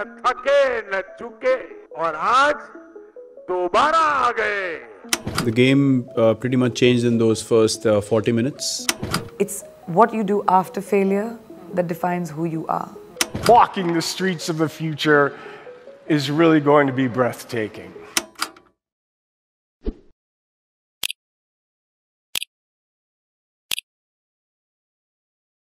थके न चुके और आज दोबारा आ गए. The game pretty much changed in those first 40 minutes. It's what you do after failure that defines who you are. Walking the streets of the future is really going to be breathtaking.